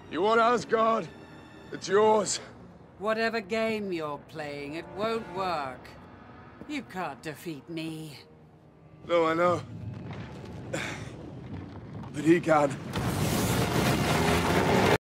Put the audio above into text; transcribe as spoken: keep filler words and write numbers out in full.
You want Asgard? It's yours. Whatever game you're playing, it won't work. You can't defeat me. No, I know. But he can.